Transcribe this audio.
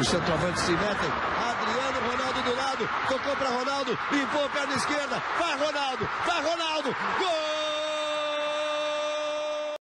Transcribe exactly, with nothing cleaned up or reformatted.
Os centroavantes se metem. Adriano, Ronaldo do lado. Tocou para Ronaldo. Limpou a perna esquerda. Vai Ronaldo. Vai Ronaldo. Gol!